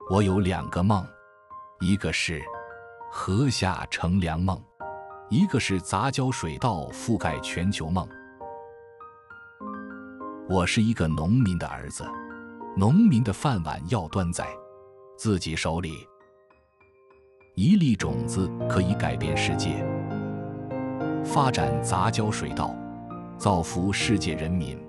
我有2个梦，一个是河下乘凉梦，一个是杂交水稻覆盖全球梦。我是一个农民的儿子，农民的饭碗要端在自己手里。一粒种子可以改变世界，发展杂交水稻，造福世界人民。